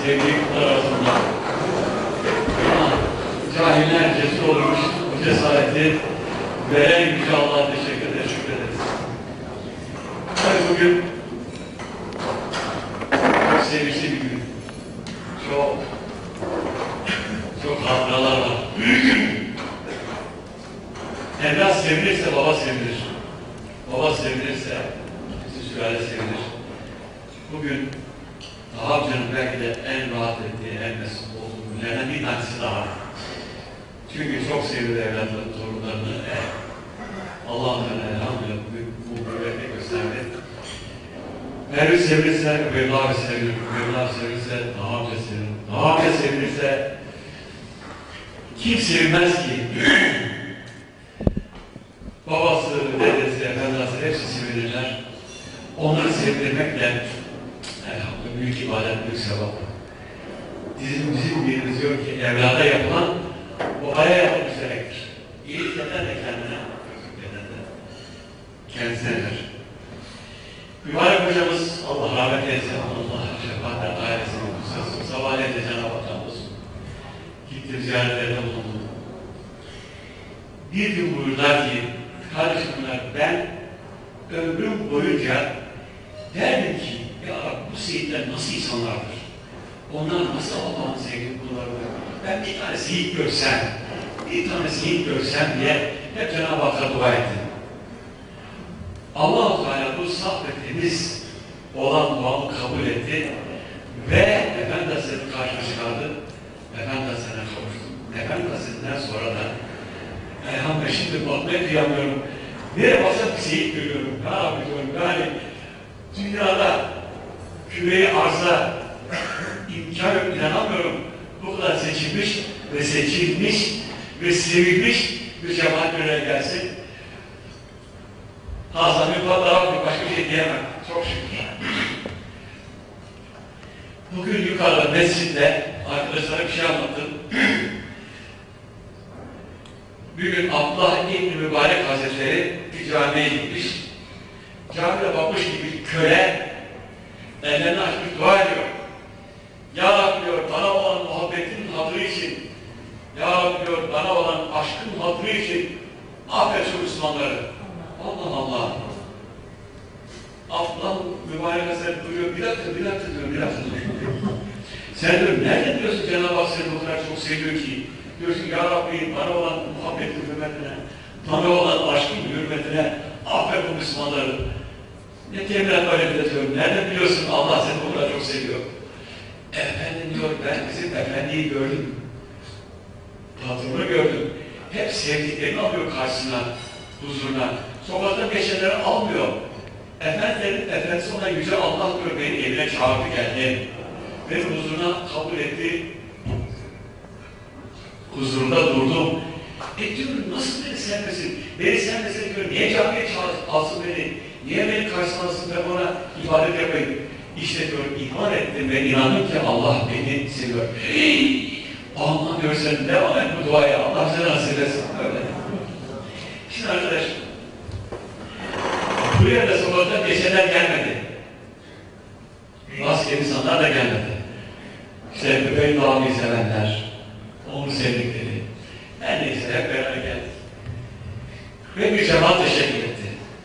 sevdiği kutlar arasında. Ama cahiller cesur olmuş, bu cesareti veren Yüce Allah'a teşekkür ederiz. Tabii bugün çok sevinçli bir gün. Çok hatıralar var. Evlat sevinirse baba sevinir. Baba sevinirse bütün sülale sevinir. Bugün Tahabcan'ın belki de en rahat ettiği, en mesut olduğu günlerden bir tanesi daha. Çünkü çok seviyor evlatları, torunlarını. Allah'ın elhamdülillah bu mübarek gösterdi. Mevlüt sevinirse Mevla sevinir. Mevla sevinirse Tahabca sevinir. Tahabca sevinirse kim sevinmez ki? Babası, dedesi, efendisi hepsi sevinirler. Onları sevindirmekle büyük ibadet, büyük sevap. Bizim birimiz diyor ki evlada yapılan babaya yapılmış demektir. İyilik eden de kendine, kötülük eden de kendisinedir. Mübarek hocamız Allah rahmet eylesin, Allah şefaatler ailesini kutsalsın. Sabahleyin de Cenab-ı Hak olsun. Gittim ziyaretlerine bulundum. Bir gün buyurdular ki, kardeşim bunlar, ben ömrüm boyunca derdim ki, ya bu seyitler nasıl insanlardır? Onlar nasıl Allah'ın sevgili kullarıdır? Ben bir tane seyit görsem diye hep Cenab-ı Hakk'a dua ettim. Allah-u Teala bu saf ve temiz olan duamı kabul etti ve Efendimiz'e karşıma çıkardı. Efendimiz'e kavuştum. Efendimiz'den sonra da elhamdülillah şimdi bakmaya kıyamıyorum. Nereye baksam bir seyit görüyorum. Ne yapıyorum? Yani dünyada küreyi arza imkan yok, inanamıyorum. Bu kadar seçilmiş ve sevilmiş bir cemaat göreve gelsin. Hazami fotoğraf, başka bir şey diyemem. Çok şükür. Bugün yukarıda mescitte arkadaşlara bir şey anlattım. Bir gün Abdullah İbn-i Mübarek Hazretleri bir camiye gitmiş. Camide bakmış ki bir köle ellerini açmış dua ediyor. Ya Rabbi diyor, bana olan muhabbetin hatırı için, Ya Rabbi diyor, bana olan aşkın hatırı için affet şu Müslümanları. Allah Allah. Abdullah Mübarek Hazretleri buyuruyor, bir dakika diyor. Sen diyor, nereden diyorsun Cenab-ı Hak seni o kadar çok seviyor ki? Diyorsun ya Rabbi, bana olan muhabbetin hürmetine, bana olan aşkın hürmetine affet bu Müslümanları. Ne teminat böyle diyorum, nereden biliyorsun Allah seni o kadar çok seviyor? Efendim diyor, ben bizim efendiyi gördüm. Patronu gördüm. Hep sevdiklerini alıyor karşısına, huzuruna. Sokakta geçenleri almıyor. Efendisi ona Yüce Allah diyor, beni evine çağırdı geldi. Beni huzuruna kabul etti. Huzurunda durdum. Diyorum, nasıl beni sevmesin? Beni sevmesin diyor, niye camiye alsın beni? Niye beni karşılasın ve ona ibadet yapayım? İşte diyor, iman ettim ve inandım ki Allah beni seviyor. Allah diyor, sen devam et bu duaya, Allah seni nasip etsin. Öyle. Şimdi arkadaş, buraya da sokakta geçenler gelmedi. Rastgele insanlar da gelmedi. İşte Übeyl Dağı'yı sevenler, onu sevdikleri. Her neyse hep beraber geldik. Ve bir cemaat teşekkür etti.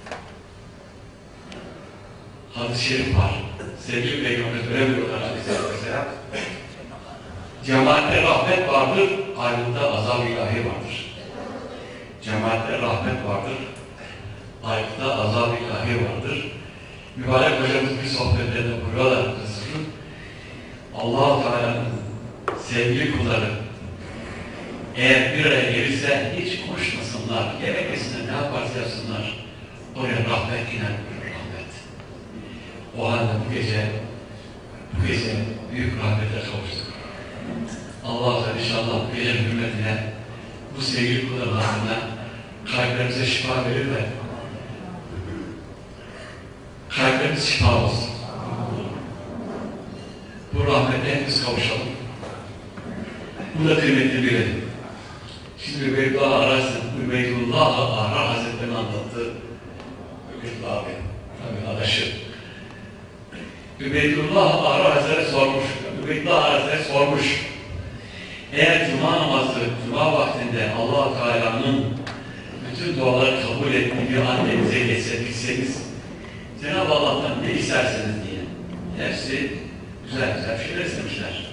Hadis-i şerif var. Sevgili Peygamber öyle buyuruyorlar Aleyhisselam. Cemaatte rahmet vardır, ayrıca azab-ı ilahi vardır. Cemaatte rahmet vardır, ayrıca azab-ı ilahi vardır. Mübarek hocamız bir sohbetlerinde buyuruyorlar kızım. Allah-u Teala'nın sevgili kulları eğer bir araya gelirse hiç konuşmasınlar, yemek yesinler, ne yaparsa yapsınlar. Oraya rahmet iner, rahmet. O halde bu gece büyük rahmete kavuştuk. Allah inşallah bu gecenin hürmetine, bu sevgili kulların adına kalplerimize şifa verir de kalplerimiz şifa olsun. Bu rahmete hepimiz kavuşalım. Bu da kıymetli bilelim. Şimdi Übeydullah ararsın, Übeydullah'ı Arar Hazretleri'ni anlattı. Übeydullah abi, tabii adaşı. Übeydullah Arar Hazretleri sormuş, Ubeydullah Hazretleri sormuş. Eğer cuma namazı, cuma vaktinde Allah-u Teala'nın bütün duaları kabul ettiği bir annenize geçsebilseniz, Cenab-ı Allah'tan ne isterseniz diye. Hepsi güzel güzel şeyler istemişler.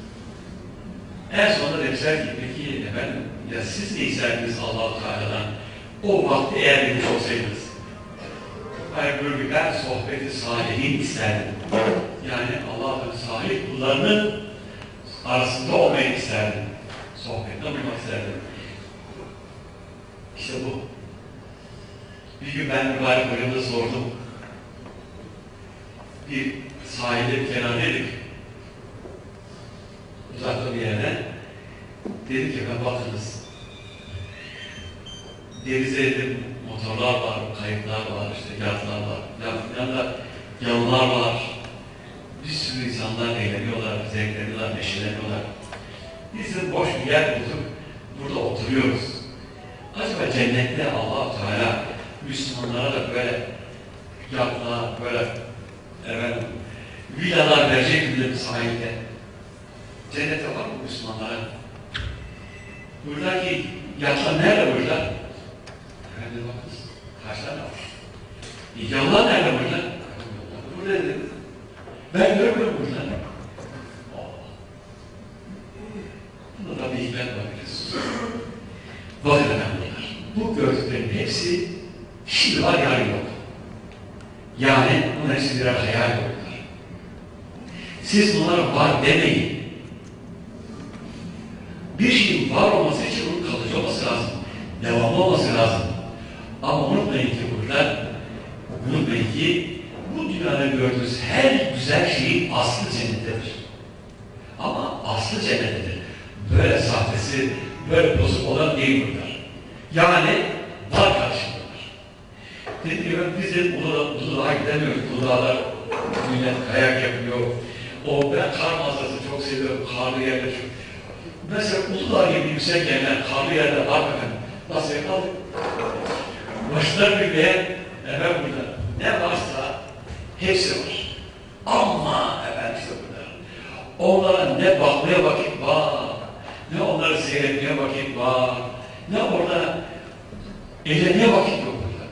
En sonunda demişler ki, peki efendim, ya siz ne isterdiniz Allah-u Teala'dan? O vakti eğer bilmiş olsaydınız. Hayır, böyle ben sohbeti salihin isterdim. Yani Allah'ın salih kullarının arasında olmayı isterdim. Sohbette bulmak isterdim. İşte bu. Bir gün ben mübarek hocamda sordum. Bir sahilde bir kenardaydık. Uzakta bir yerden. Dedi ki ben bakınız. Denizde motorlar var, kayıklar var, işte yatlar var. Yanında yalılar var. Bir sürü insanlar eğleniyorlar, zevkleniyorlar, neşeleniyorlar. Biz de boş bir yer bulduk, burada oturuyoruz. Acaba cennette Allah-u Teala Müslümanlara da böyle yatlar, böyle efendim, villalar verecek mi sahilde? Cennette var mı Müslümanlara? Buradaki yatlar nerede burada? Efendim bakınız, kaç tane var? Yalılar nerede burada? Burada dedim. Ben görmüyorum burada. Buna da bir hikmet bakıyoruz. Bakın efendiler, bu gördüklerin hepsi şimdi var, yarın yok. Yani bunun hepsi birer hayal yoklar. Siz bunlara var demeyin. Bir şeyin var olması için onun kalıcı olması lazım. Devamlı olması lazım. Ama unutmayın ki bu dünyada gördüğünüz her güzel şeyin aslı cennettedir. Ama aslı cennettedir. Böyle sahtesi, böyle bozuk olan değil bunlar. Yani var karşılığıdır. Dediğim gibi biz de Uludağ'a gidemiyoruz. Uludağlar millet kayak yapıyor. Ben kar manzarasını çok seviyorum. Karlı yerler çok. Mesela Uludağ gibi yüksek yerler, karlı yerler var efendim. Nasıl yapalım? Başlar bilmeyen efendim burada ne varsa hepsi var. Ama efendim işte burada. Onlara ne bakmaya vakit var, ne onları seyretmeye vakit var, ne orada eğlenmeye vakit yok burada.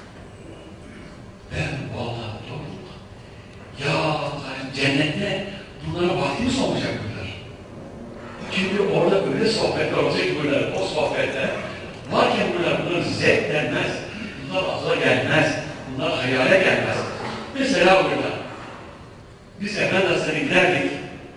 Ben vallahi doğru. Ya cennette bunlara vaktimiz olmayacak bunlar. Çünkü orada öyle sohbetler olacak ki bunlar, o sohbetler varken bunlar zevk denmez, bunlar akla gelmez, bunlar hayale gelmez. Mesela burada biz Efendi Hazretleri'ne giderdik.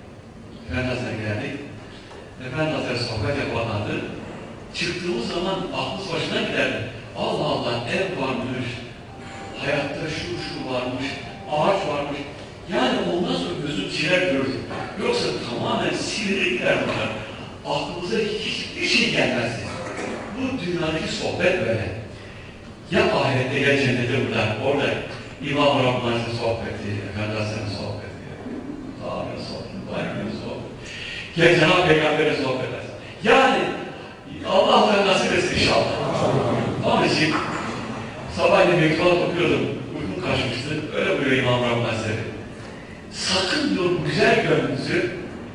Efendi Hazretleri sohbet yaparlardı. Çıktığımız zaman aklımız başına giderdi. Allah Allah, ev varmış, hayatta şu varmış, ağaç varmış. Yani ondan sonra gözüm çiler görürdü. Yoksa tamamen sinire gider bunlar. Aklımıza hiçbir şey gelmezdi. Bu dünyadaki sohbet böyle. Ya ahirette ya cennette burada, orada İmam-ı Rabbani'nin sohbeti, Efendi Hazretleri'nin sohbeti, Tanrı'nın sohbeti, Bayram'ın sohbeti, ya Cenab-ı Peygamber'in sohbeti. Yani Allah'tan nasip etsin inşallah. Onun için sabahleyin mektubat okuyordum, uykum kaçmıştı, öyle buyuruyor İmam-ı Rabbani Hazretleri. Sakın diyor bu güzel gönlünüzü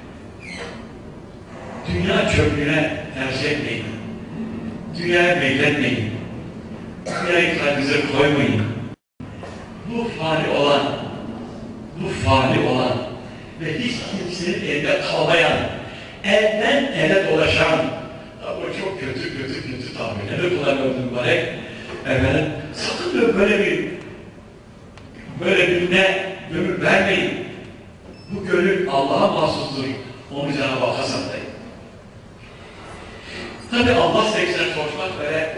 dünya çöplüğüne tercih etmeyin. Dünyaya meyletmeyin. Dünyayı kalbinize koymayın. Bu fani olan ve hiç kimsenin elinde kalmayan, elden ele dolaşan, bu çok kötü tabir. Ne kullanıyordum mübarek? Efendim, sakın böyle birine gönül vermeyin. Bu gönül Allah'a mahsustur. Onu Cenab-ı Hakk'a saklayın. Tabi Allah sevgisine koşmak böyle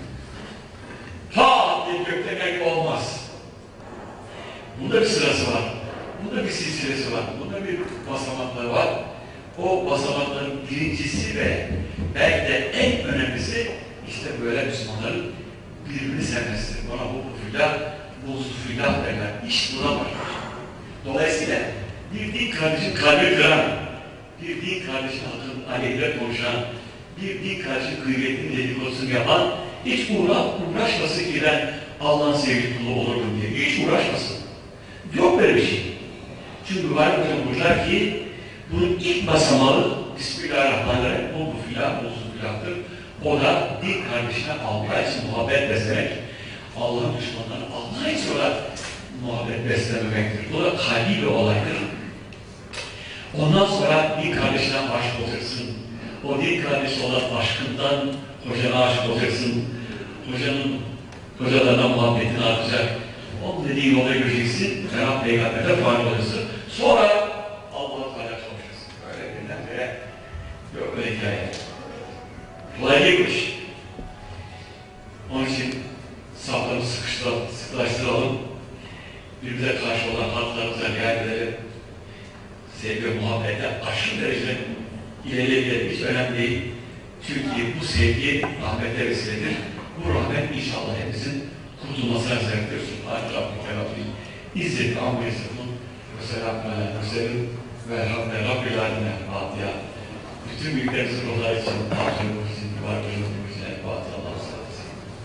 diye göklemek olmaz. Bunda bir sırası var. Bunda bir silsilesi var. Bunda bir basamakları var. O basamakların birincisi ve belki de en önemlisi işte böyle Müslümanların birbirini sevmesidir. Buna bu filah derler. İş buna var. Dolayısıyla bir din kardeşin kalbi kıran, bir din kardeşin hakkın aleyhine konuşan, bir din kardeşin kıymetini dedikodusunu yapan hiç uğraşmasın ki ben Allah'ın sevgili kulu olurum diye. Hiç uğraşmasın. Yok böyle bir şey. Çünkü mübarek hocam buyurlar ki Bunun ilk basamağı Bismillahirrahmanirrahim. Bu filan, bu filandır. O da din kardeşine Allah için muhabbet beslemek. Allah'ın düşmanlarına Allah için olarak muhabbet beslememektir. Bu da kalbi bir olaydır. Ondan sonra din kardeşine aşık olacaksın. O din kardeşi olan aşkından hocana aşık olacaksın. Hocalardan muhabbetini artacak. Onun dediği yolda göreceksin. Cenab-ı Peygamber'de faal olacaksın. Sonra Allah'a Teala çalışacaksın. Böyle birdenbire yok öyle hikaye. Kolay değilmiş. Onun için saflarımızı sıkılaştıralım. Birbirine karşı olan hatlarımıza riayet edelim. Sevgi ve muhabbete aşırı derecede ilerleyebilir. Hiç önemli değil. Çünkü bu sevgi rahmete vesiledir. Bu rahmet inşallah hepimizin kurtulmasına sebeptir. Subhane Rabbike Rabbil İzzet Amma Yasifun ve selamun aleyhi ve sellem ve elhamdülillahi Rabbil alemin. Fatiha. Bütün büyüklerimizin ruhları için, Tanrı'nın için, varlığının için, Fatiha Allah'a sallallahu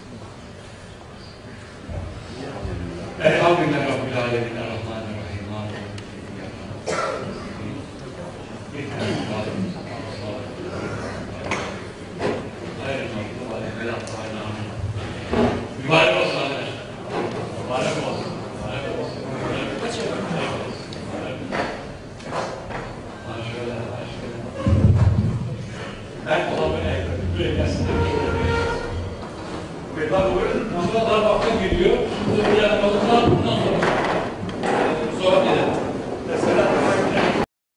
elhamdülillahi Rabbil alemin. Rahmanirrahim. Mübarek olsun arkadaşlar. Mübarek olsun. Mübarek olsun. Ben kullanmaya böyle gelsin. Ve bak böyle, namazlar baktan geliyor.